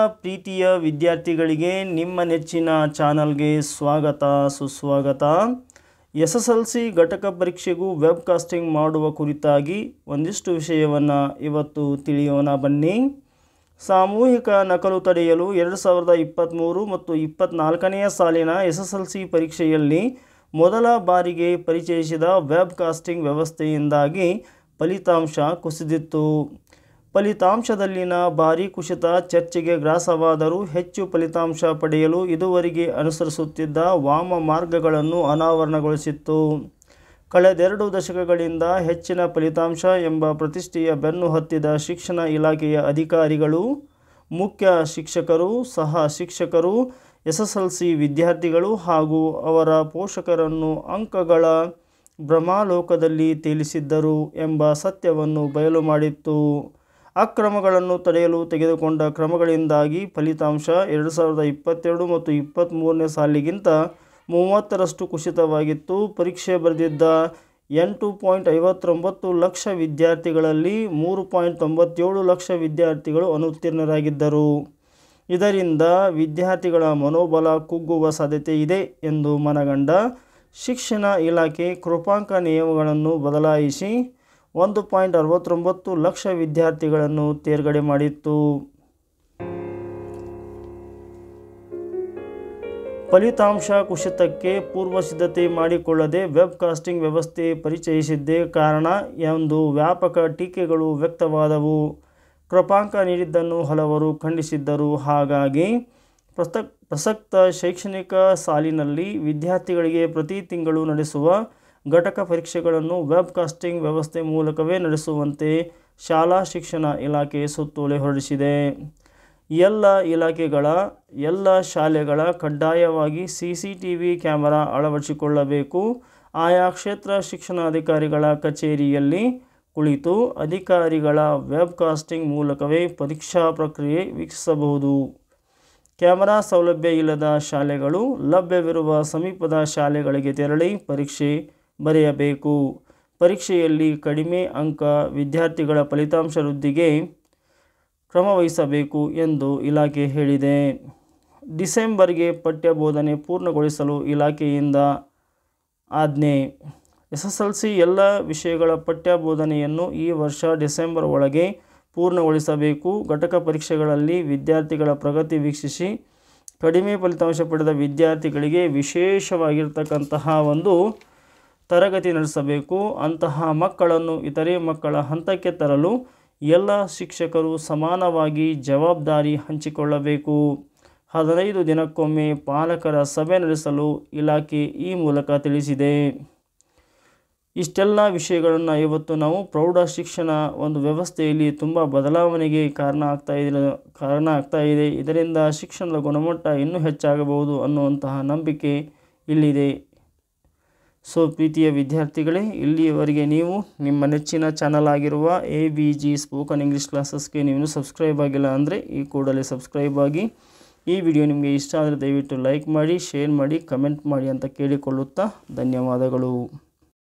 ಪ್ರೀತಿಯ ವಿದ್ಯಾರ್ಥಿಗಳಿಗೆ ನಿಮ್ಮ ನೆಚ್ಚಿನ ಚಾನಲ್ಗೆ ಸ್ವಾಗತ ಸುಸ್ವಾಗತ. SSLC ಘಟಕ ಪರೀಕ್ಷೆಗೂ ವೆಬ್ ಕಾಸ್ಟಿಂಗ್ ಮಾಡುವ ಕುರಿತಾಗಿ ಒಂದಿಷ್ಟು ವಿಷಯವನ್ನು ಇವತ್ತು ತಿಳಿಯೋಣ ಬನ್ನಿ. ಸಾಮೂಹಿಕ ನಕಲು ತಡೆಯಲು 2023 ಮತ್ತು 24ನೇ ಸಾಲಿನ SSLC ಪರೀಕ್ಷೆಯಲ್ಲಿ ಮೊದಲ ಬಾರಿಗೆ ಪರಿಚಯಿಸಿದ ವೆಬ್ ಕಾಸ್ಟಿಂಗ್ ವ್ಯವಸ್ಥೆಯಿಂದಾಗಿ ಫಲಿತಾಂಶ ಕುಸಿದಿತ್ತು. ಫಲಿತಾಂಶದಲ್ಲಿನ ಭಾರೀ ಕುಸಿತ ಚರ್ಚೆಗೆ ಗ್ರಾಸವಾದರೂ ಹೆಚ್ಚು ಫಲಿತಾಂಶ ಪಡೆಯಲು ಇದುವರೆಗೆ ಅನುಸರಿಸುತ್ತಿದ್ದ ವಾಮ ಮಾರ್ಗಗಳನ್ನು ಅನಾವರಣಗೊಳಿಸಿತ್ತು. ಕಳೆದೆರಡು ದಶಕಗಳಿಂದ ಹೆಚ್ಚಿನ ಫಲಿತಾಂಶ ಎಂಬ ಪ್ರತಿಷ್ಠೆಯ ಬೆನ್ನು ಹತ್ತಿದ ಶಿಕ್ಷಣ ಇಲಾಖೆಯ ಅಧಿಕಾರಿಗಳು, ಮುಖ್ಯ ಶಿಕ್ಷಕರು, ಸಹ ಶಿಕ್ಷಕರು, SSLC ವಿದ್ಯಾರ್ಥಿಗಳು ಹಾಗೂ ಅವರ ಪೋಷಕರನ್ನು ಅಂಕಗಳ ಭ್ರಮಾಲೋಕದಲ್ಲಿ ತೇಲಿಸಿದ್ದರು ಎಂಬ ಸತ್ಯವನ್ನು ಬಯಲು ಮಾಡಿತ್ತು. ಅಕ್ರಮಗಳನ್ನು ತಡೆಯಲು ತೆಗೆದುಕೊಂಡ ಕ್ರಮಗಳಿಂದಾಗಿ ಫಲಿತಾಂಶ 2022 ಮತ್ತು 23ನೇ ಸಾಲಿಗಿಂತ 30ರಷ್ಟು ಕುಸಿತವಾಗಿತ್ತು. ಪರೀಕ್ಷೆ ಬರೆದಿದ್ದ 8.59 ಲಕ್ಷ ವಿದ್ಯಾರ್ಥಿಗಳಲ್ಲಿ 3.97 ಲಕ್ಷ ವಿದ್ಯಾರ್ಥಿಗಳು ಅನುತ್ತೀರ್ಣರಾಗಿದ್ದರು. ಇದರಿಂದ ವಿದ್ಯಾರ್ಥಿಗಳ ಮನೋಬಲ ಕುಗ್ಗುವ ಸಾಧ್ಯತೆ ಇದೆ ಎಂದು ಮನಗಂಡ ಶಿಕ್ಷಣ ಇಲಾಖೆ ಕೃಪಾಂಕ ನಿಯಮಗಳನ್ನು ಬದಲಾಯಿಸಿ 1.69 ಲಕ್ಷ ವಿದ್ಯಾರ್ಥಿಗಳನ್ನು ತೇರ್ಗಡೆ ಮಾಡಿತ್ತು. ಫಲಿತಾಂಶ ಕುಸಿತಕ್ಕೆ ಪೂರ್ವ ಸಿದ್ಧತೆ ಮಾಡಿಕೊಳ್ಳದೆ ವೆಬ್ ಕಾಸ್ಟಿಂಗ್ ವ್ಯವಸ್ಥೆ ಪರಿಚಯಿಸಿದ್ದೇ ಕಾರಣ ಎಂದು ವ್ಯಾಪಕ ಟೀಕೆಗಳು ವ್ಯಕ್ತವಾದವು. ಕೃಪಾಂಕ ನೀಡಿದ್ದನ್ನು ಹಲವರು ಖಂಡಿಸಿದ್ದರು. ಹಾಗಾಗಿ ಪ್ರಸಕ್ತ ಶೈಕ್ಷಣಿಕ ಸಾಲಿನಲ್ಲಿ ವಿದ್ಯಾರ್ಥಿಗಳಿಗೆ ಪ್ರತಿ ತಿಂಗಳು ನಡೆಸುವ ಘಟಕ ಪರೀಕ್ಷೆಗಳನ್ನು ವೆಬ್ ಕಾಸ್ಟಿಂಗ್ ವ್ಯವಸ್ಥೆ ಮೂಲಕವೇ ನಡೆಸುವಂತೆ ಶಾಲಾ ಶಿಕ್ಷಣ ಇಲಾಖೆ ಸುತ್ತೋಲೆ ಹೊರಡಿಸಿದೆ. ಎಲ್ಲ ಇಲಾಖೆಗಳ ಎಲ್ಲ ಶಾಲೆಗಳ ಕಡ್ಡಾಯವಾಗಿ CCTV ಕ್ಯಾಮೆರಾ ಅಳವಡಿಸಿಕೊಳ್ಳಬೇಕು. ಆಯಾ ಕ್ಷೇತ್ರ ಶಿಕ್ಷಣಾಧಿಕಾರಿಗಳ ಕಚೇರಿಯಲ್ಲಿ ಕುಳಿತು ಅಧಿಕಾರಿಗಳ ವೆಬ್ ಕಾಸ್ಟಿಂಗ್ ಮೂಲಕವೇ ಪರೀಕ್ಷಾ ಪ್ರಕ್ರಿಯೆ ವೀಕ್ಷಿಸಬಹುದು. ಕ್ಯಾಮೆರಾ ಸೌಲಭ್ಯ ಇಲ್ಲದ ಶಾಲೆಗಳು ಲಭ್ಯವಿರುವ ಸಮೀಪದ ಶಾಲೆಗಳಿಗೆ ತೆರಳಿ ಪರೀಕ್ಷೆ ಬರೆಯಬೇಕು. ಪರೀಕ್ಷೆಯಲ್ಲಿ ಕಡಿಮೆ ಅಂಕ ವಿದ್ಯಾರ್ಥಿಗಳ ಫಲಿತಾಂಶ ವೃದ್ಧಿಗೆ ಕ್ರಮವಹಿಸಬೇಕು ಎಂದು ಇಲಾಖೆ ಹೇಳಿದೆ. ಡಿಸೆಂಬರ್ಗೆ ಪಠ್ಯ ಬೋಧನೆ ಪೂರ್ಣಗೊಳಿಸಲು ಇಲಾಖೆಯಿಂದ ಆಜ್ಞೆ. SSLC ಎಲ್ಲ ವಿಷಯಗಳ ಪಠ್ಯ ಬೋಧನೆಯನ್ನು ಈ ವರ್ಷ ಡಿಸೆಂಬರ್ ಒಳಗೆ ಪೂರ್ಣಗೊಳಿಸಬೇಕು. ಘಟಕ ಪರೀಕ್ಷೆಗಳಲ್ಲಿ ವಿದ್ಯಾರ್ಥಿಗಳ ಪ್ರಗತಿ ವೀಕ್ಷಿಸಿ ಕಡಿಮೆ ಫಲಿತಾಂಶ ಪಡೆದ ವಿದ್ಯಾರ್ಥಿಗಳಿಗೆ ವಿಶೇಷವಾಗಿರ್ತಕ್ಕಂತಹ ಒಂದು ತರಗತಿ ನಡೆಸಬೇಕು. ಅಂತಹ ಮಕ್ಕಳನ್ನು ಇತರೆ ಮಕ್ಕಳ ಹಂತಕ್ಕೆ ತರಲು ಎಲ್ಲ ಶಿಕ್ಷಕರು ಸಮಾನವಾಗಿ ಜವಾಬ್ದಾರಿ ಹಂಚಿಕೊಳ್ಳಬೇಕು. 15 ದಿನಕ್ಕೊಮ್ಮೆ ಪಾಲಕರ ಸಭೆ ನಡೆಸಲು ಇಲಾಖೆ ಈ ಮೂಲಕ ತಿಳಿಸಿದೆ. ಇಷ್ಟೆಲ್ಲ ವಿಷಯಗಳನ್ನು ಇವತ್ತು ನಾವು ಪ್ರೌಢ ಶಿಕ್ಷಣ ಒಂದು ವ್ಯವಸ್ಥೆಯಲ್ಲಿ ತುಂಬ ಬದಲಾವಣೆಗೆ ಕಾರಣ ಆಗ್ತಾ ಇದೆ. ಇದರಿಂದ ಶಿಕ್ಷಣದ ಗುಣಮಟ್ಟ ಇನ್ನೂ ಹೆಚ್ಚಾಗಬಹುದು ಅನ್ನುವಂತಹ ನಂಬಿಕೆ ಇಲ್ಲಿದೆ. ಸೊ ಪ್ರೀತಿಯ ವಿದ್ಯಾರ್ಥಿಗಳೇ, ಇಲ್ಲಿಯವರೆಗೆ ನೀವು ನಿಮ್ಮ ನೆಚ್ಚಿನ ಚಾನಲ್ ಆಗಿರುವ ABG ಸ್ಪೋಕನ್ ಇಂಗ್ಲೀಷ್ ಕ್ಲಾಸಸ್ಗೆ ನೀವು ಸಬ್ಸ್ಕ್ರೈಬ್ ಆಗಿಲ್ಲ ಅಂದರೆ ಈ ಕೂಡಲೇ ಸಬ್ಸ್ಕ್ರೈಬ್ ಆಗಿ. ಈ ವಿಡಿಯೋ ನಿಮಗೆ ಇಷ್ಟ ಆದರೆ ದಯವಿಟ್ಟು ಲೈಕ್ ಮಾಡಿ, ಶೇರ್ ಮಾಡಿ, ಕಮೆಂಟ್ ಮಾಡಿ ಅಂತ ಕೇಳಿಕೊಳ್ಳುತ್ತಾ ಧನ್ಯವಾದಗಳು.